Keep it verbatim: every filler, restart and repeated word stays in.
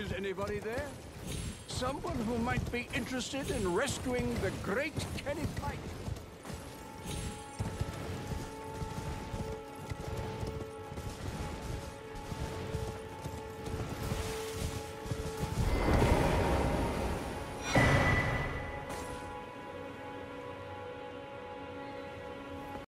Is anybody there? Someone who might be interested in rescuing the great Kenny Pike?